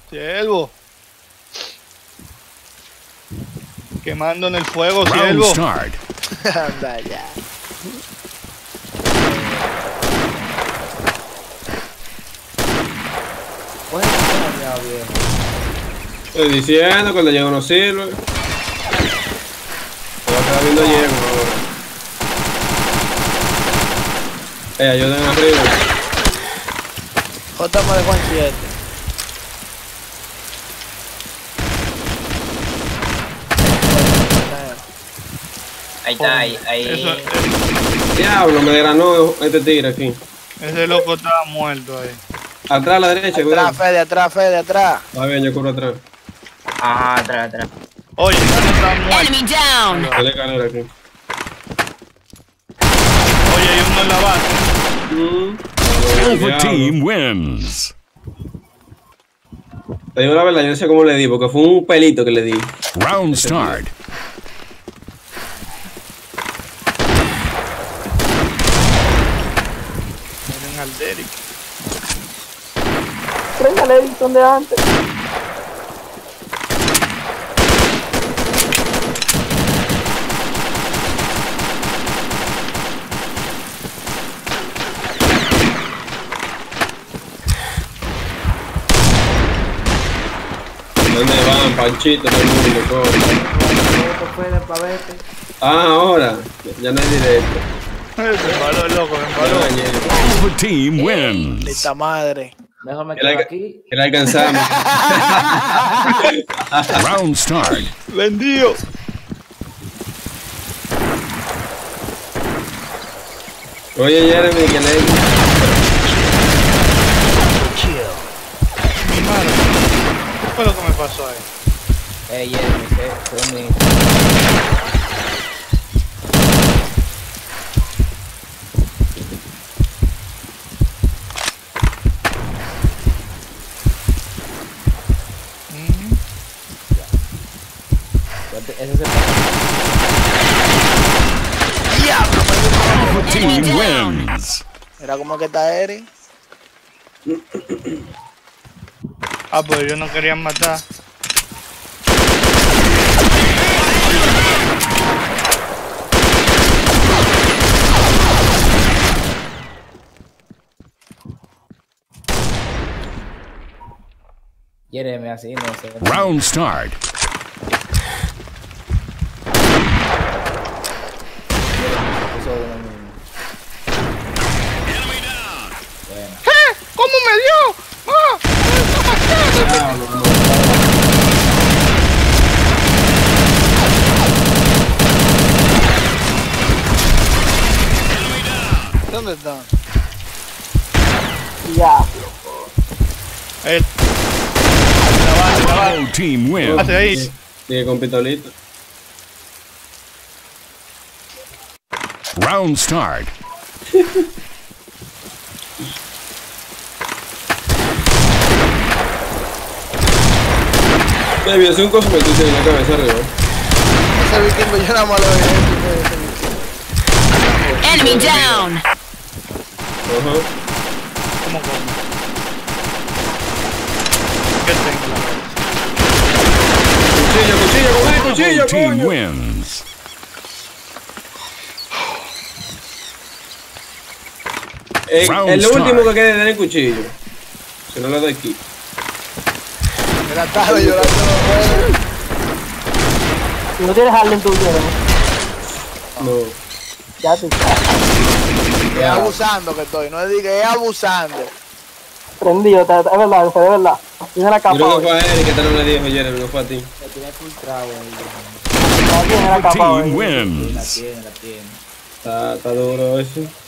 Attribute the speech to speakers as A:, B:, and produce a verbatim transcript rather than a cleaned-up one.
A: Siervo. Quemando en el fuego,
B: Round
A: siervo.
B: start.
C: Anda ya. Bueno, ya bien.
D: Estoy diciendo que el de Diego no sirve. Se va a quedar viendo Diego ahora. Eh, ayuden arriba.
C: J me dejó en siete.
E: Ahí está, ahí, ahí.
A: Eso, eh,
D: Diablo, me desgranó este tigre aquí.
A: ese loco estaba muerto ahí.
D: Atrás a la derecha, cuidado.
C: Atrás, Fede, atrás, Fede, atrás.
D: Está bien, yo cubro atrás.
E: Ajá, atrás, atrás.
A: Oye, ya no está muerto.
F: Enemy down.
D: Dale canela aquí.
A: Oye, hay uno en la base.
D: Mm.
B: Alpha
D: Diablo.
B: team wins.
D: Te digo la verdad, yo no sé cómo le di, porque fue un pelito que le di.
B: Round start.
A: Miren al Derek.
G: Prenda el Edison de antes.
D: ¿Dónde van, Panchito? Todo el mundo, todo.
C: Fede, pa' vete.
D: Ah, ahora. Ya no hay directo.
A: Me embaló, loco, me
D: Ya
A: embaló.
D: no hay directo.
B: Alpha team wins.
C: Esta madre.
H: Mejor me
D: Que la,
H: quedo aquí.
D: que la alcanzamos.
B: Round start.
A: Vendido.
D: Oye, Jeremy, que le...
A: Mi madre. ¿Qué fue lo que me pasó ahí?
H: Eh, Jeremy, que son mis... Ese es el...
C: ¡Diablo!
B: Alpha team wins.
C: Mira cómo que está Eri.
A: Ah, pues ellos no querían matar.
H: Jeremy, así no sé.
B: Round start.
H: Eso es lo mismo. Bueno.
A: ¿Qué? ¿Cómo me dio? ¡Ah!
C: ¿Dónde están?
G: Ya.
A: Él. La base, la base.
B: Alpha team wins.
A: Base ahí.
D: Sigue con pistolita.
B: Round start.
D: Baby, es un cosmetito en la cabeza arriba.
C: Ese vikingo yo nada más lo veía.
F: Enemy down.
D: Ajá.
A: ¿Cómo come? ¿Qué tengo?
D: Cuchillo, cuchillo, coge cuchillo,
B: Alpha team
D: coño.
B: wins.
D: Eh,
B: Round
D: el
B: start.
D: último que quede es el cuchillo. Si no le doy aquí.
C: Mira, estaba llorando.
G: Si no tienes Harlem tú, Jeremy.
D: No.
G: Ya tú sabes.
C: Es abusando que estoy. No diga, es abusando.
G: Prendido, te- es verdad, es verdad. Tiene la
D: Yo creo
G: capa
D: que fue a Eric que te no le dijo Jeremy, no fue a ti.
H: Me tiene filtrado ahí.
G: hoy. Tiene la
B: Alpha
G: capa
B: team
G: hoy.
H: La
B: wins.
H: tiene, la tiene.
D: Está, está duro eso.